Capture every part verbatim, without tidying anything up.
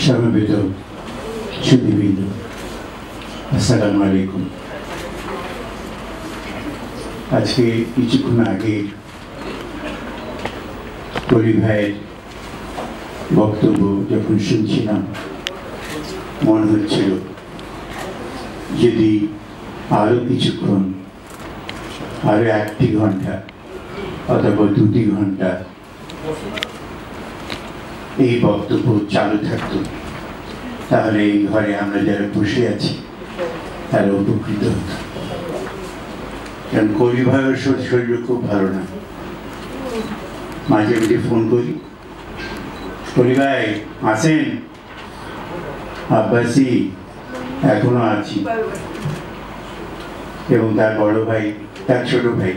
সমবেত সুধীবৃন্দ, আসসালামু আলাইকুম। আজকে কিছুক্ষণ আগে কলি ভাইয়ের বক্তব্য যখন শুনছিলাম, মনে হচ্ছিল যদি আরো কিছুক্ষণ, আরো একটি ঘন্টা অথবা দুটি ঘন্টা এই বক্তব্য চালু থাকতো, তাহলে এই ঘরে আমরা যারা বসে আছি তারা উপকৃত হতো। কারণ কবি ভাইয়ের শরীর খুব ভালো না, মাঝে মাঝে ফোন করি, কবি ভাই আছেন? আব্বাসি এখনো আছি। এবং তার বড় ভাই, তার ছোট ভাই,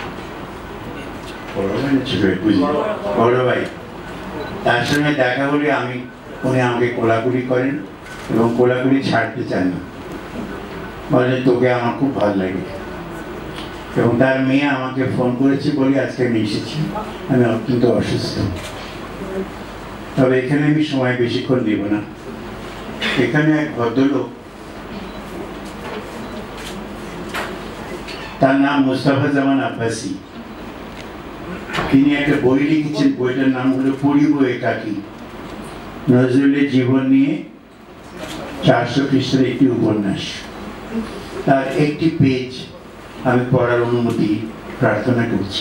বড় ভাই না ছোট ভাই বুঝলি, বড় ভাই, তার সঙ্গে দেখা হলে আমি উনি আমাকে কোলাকুলি করেন এবং কোলাকুলি ছাড়তে চান না, বলেন তোকে আমার খুব ভালো লাগে। এবং তার মেয়ে আমাকে ফোন করেছে বলে আজকে আমি এসেছি, আমি অত্যন্ত অসুস্থ। তবে এখানে আমি সময় বেশিক্ষণ দেব না। এখানে এক ভদ্রলোক, তার নাম মুস্তাফা জামান আব্বাসি, তিনি একটা বই লিখেছেন, বইটার নাম হলো পড়িব একাকী, নজরুলের জীবন নিয়ে চারশো খ্রিস্টের একটি উপন্যাস। তার একটি পেজ আমি পড়ার অনুমতি প্রার্থনা করছি।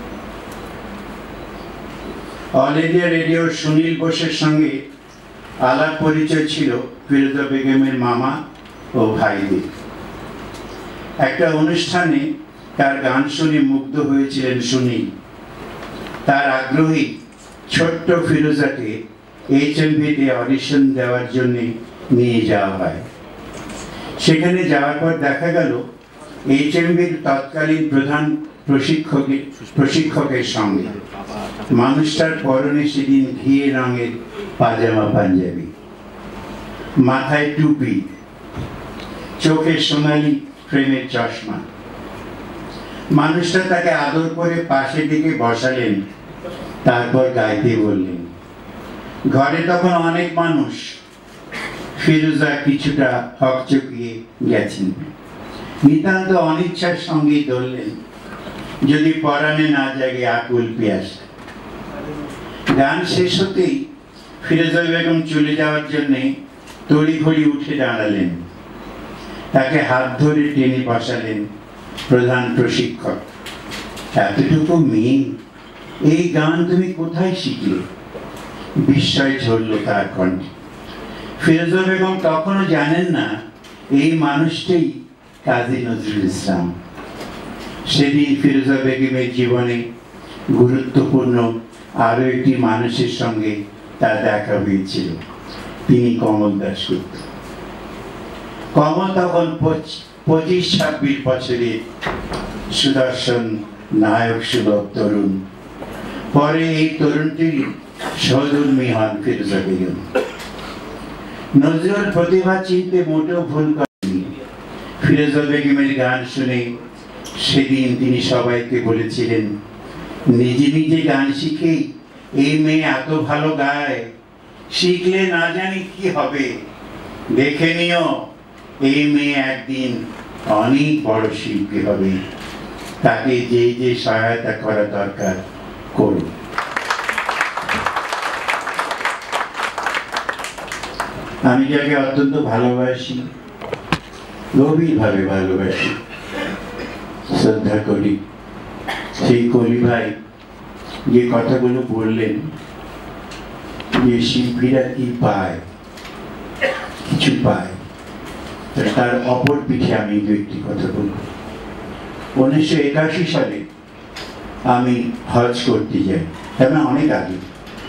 অল ইন্ডিয়া রেডিওর সুনীল বোসের সঙ্গে আলাপ পরিচয় ছিল ফিরোজা বেগমের মামা ও ভাইদের। একটা অনুষ্ঠানে তার গান শুনে মুগ্ধ হয়েছিলেন সুনীল। তার আগ্রহী ছোট্ট ফিরোজাকে এইচ এম ভিতে অডিশন দেওয়ার জন্য নিয়ে যাওয়া হয়। সেখানে যাওয়ার পর দেখা গেল এইচ এম ভির তৎকালীন প্রধান প্রশিক্ষকের প্রশিক্ষকের সঙ্গে মানুষটার পরনে সেদিন ঘিয়ে রঙের পাজামা পাঞ্জাবি, মাথায় টুপি, চোখে সোনালি ফ্রেমের চশমা। মানুষটা তাকে আদর করে পাশে দিকে বসালেন, তারপর গাইতে বললেন। ঘরে তখন অনেক মানুষ। ফিরোজা কিছুটা হকচকিয়ে গেছেন, নিতান্ত অনিচ্ছার সঙ্গে ধরলেন, যদি পরাণে না জাগে আকুল পিয়াস। গান শেষ হতেই ফিরোজা বেগম চলে যাওয়ার জন্যে তড়িঘড়ি উঠে দাঁড়ালেন। তাকে হাত ধরে টেনে বসালেন প্রধান প্রশিক্ষক। এতটুকু মেয়ে, এই গান তুমি কোথায় শিখলে? বিস্ময় ঝরল তার কণ্ঠে। ফিরোজা বেগম তখনও জানেন না এই মানুষটাই কাজী নজরুল ইসলাম। সেদিন ফিরোজা বেগমের জীবনে গুরুত্বপূর্ণ আরো একটি মানুষের সঙ্গে তার দেখা হয়েছিল, তিনি কমল দাশগুপ্ত। কমল তখন পঁচিশ ছাব্বিশ বছরের সুদর্শন নায়ক সুলভ তরুণ। পরে এই তরুণটির সহধর্মী হন ফিরোজা বেগম। নজরুল প্রতিভা চিনতে মোটেও ভুল করেননি। ফিরোজা বেগমের গান শুনে সেদিন তিনি সবাইকে বলেছিলেন, নিজে নিজে গান শিখেই এই মেয়ে এত ভালো গায়, শিখলে না জানি কি হবে, দেখে নিও এই মেয়ে একদিন অনেক বড় শিল্পী হবে, তাকে যে যে সহায়তা করা দরকার করুন। আমি যাকে অত্যন্ত ভালোবাসি, গভীরভাবে ভালোবাসি, শ্রদ্ধা করি, সেই কলি ভাই যে কথাগুলো বললেন, যে শিল্পীরা কি পায়, কিছু পায়, তার অপর পিঠে আমি দু একটি কথা বলব। উনিশশো একাশি সালে আমি হজ করতে যাই, তেমন অনেক আগে।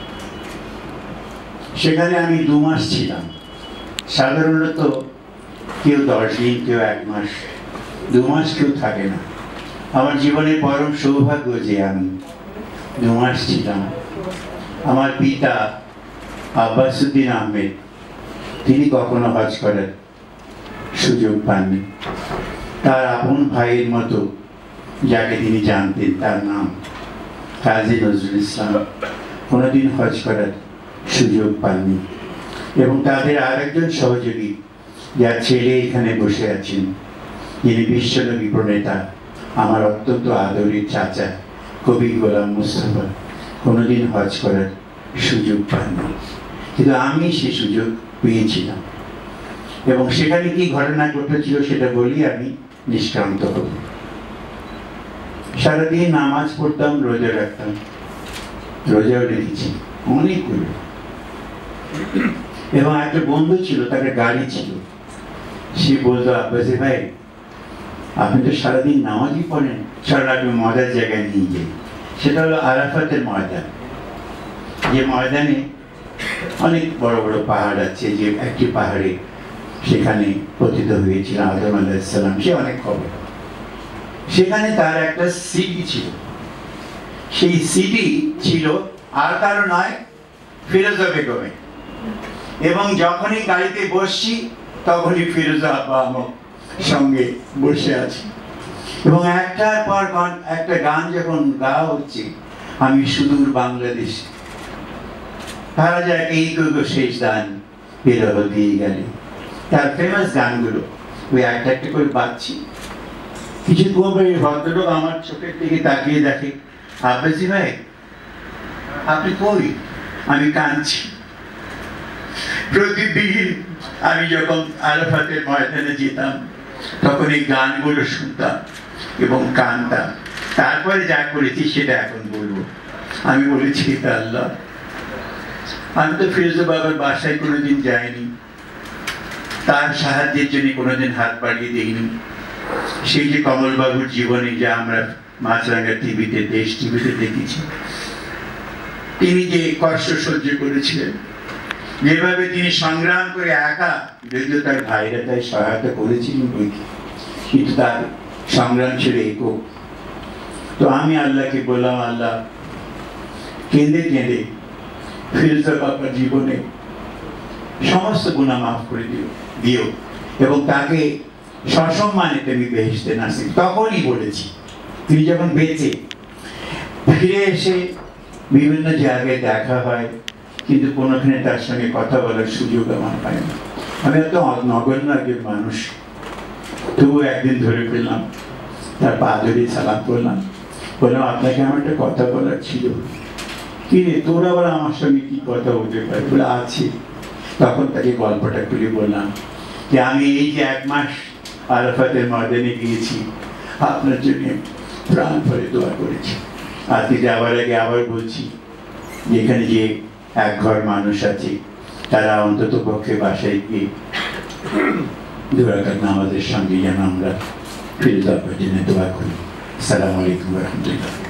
সেখানে আমি দু মাস ছিলাম। সাধারণত কেউ দশ দিন, কেউ এক মাস, দু মাস কেউ থাকে না। আমার জীবনের পরম সৌভাগ্য যে আমি দু মাস ছিলাম। আমার পিতা আব্বাসুদ্দিন আহমেদ, তিনি কখনো হজ করার সুযোগ পাননি। তার আপন ভাইয়ের মতো যাকে তিনি জানতেন, তার নাম কাজী নজরুল ইসলাম, কোনোদিন হজ করার সুযোগ পাননি। এবং তাদের আরেকজন সহযোগী যার ছেলে এখানে বসে আছেন, যিনি বিশ্বনবী প্রণেতা, আমার অত্যন্ত আদরের চাচা কবি গোলাম মুস্তাফা, কোনোদিন হজ করার সুযোগ পাননি, কিন্তু আমি সে সুযোগ পেয়েছিলাম। এবং সেখানে কি ঘটনা ঘটেছিল সেটা বলি, আমি নিষ্ক্রান্ত হব। সারাদিন নামাজ পড়তাম, রোজা রাখতাম, রোজাও রেখেছি অনেকগুলো। এবং একটা বন্ধু ছিল, তার গাড়ি ছিল, সে বলতো, আব্বাসি ভাই আপনি তো সারাদিন নামাজই পড়েন, চল আপনি মজার জায়গায় নিয়ে যাই। সেটা হলো আরাফাতের ময়দান, যে ময়দানে অনেক বড় বড় পাহাড় আছে, যে একটি পাহাড়ে সেখানে পতিত হয়েছিল আদম আলাইহিস সালাম, সে অনেক খবর। সেখানে তার একটা সিটি ছিল, সেই সিটি ছিল আর কারো নয়, ফিরোজা বেগমের। এবং যখনই গাড়িতে বসছি তখনই ফিরোজা আব্বা আমার সঙ্গে বসে আছি, এবং একটার পর একটা গান যখন গাওয়া হচ্ছে, আমি সুদূর বাংলাদেশে, তারা যায় এই গো শেষ দান বিরহ দিয়ে গেলে, তার ফেমাস গানগুলো ওই একটা একটা করে বাজছি। কিছু পরে ভদ্রলোক আমার চোখের দিকে তাকিয়ে দেখে, আব্বাসি ভাই আপনি কই? আমি কাঁদছি। প্রতিদিন আমি যখন আরাফাতের ময়দানে যেতাম তখন এই গানগুলো শুনতাম এবং কাঁদতাম। তারপরে যা করেছি সেটা এখন বলবো। আমি বলেছি, আল্লাহ আমি তো ফিরোজা বাবার বাসায় কোনোদিন যাইনি, তার সাহায্যের জন্য কোনোদিন হাত বাড়িয়ে দিইনি। সেই যে কমলবাবুর জীবনে যা আমরা মাছরাঙ্গা টিভিতে, দেশ টিভিতে দেখেছি, তিনি যে কষ্ট সহ্য করেছিলেন, যেভাবে তিনি সংগ্রাম করে একা, যদিও তার ভাইরা তাই সহায়তা করেছিলেন বইকে, কিন্তু তার সংগ্রাম ছিল একক। তো আমি আল্লাহকে বললাম, আল্লাহ কেঁদে কেঁদে ফিরোজা বাবার জীবনে সমস্ত গুনাহ মাফ করে দিও দিও এবং তাকে সসম্মানে তুমি বেহেশতে নাসিব। তখনই বলেছি, তিনি যখন বেঁচে ফিরে এসে বিভিন্ন জায়গায় দেখা হয়, কিন্তু কোনোখানে তার সঙ্গে কথা বলার সুযোগ আমার পাই না। আমি এত নগণ্য একজন মানুষ, তবুও একদিন ধরে পেলাম, তার পা ধরে সালাম করলাম, বললাম আপনাকে আমার একটা কথা বলার ছিল। কি রে, তোর আবার আমার সঙ্গে কি কথা বলতে পারে? বলে আছে। তখন তাকে গল্পটা খুলে বললাম যে আমি এই যে এক মাস আরাফাতের ময়দানে গিয়েছি, আপনার জন্য প্রাণ ভরে দোয়া করেছি। আজকে যাওয়ার আগে আবার বলছি, যেখানে যে এক ঘর মানুষ আছে, তারা অন্তত পক্ষে বাসায় গিয়ে দু রাকাত নামাজের সঙ্গে যেন আমরা ফিরোজা বাবার জন্য দোয়া করি। আসসালামু আলাইকুম ওয়া রাহমাতুল্লাহ।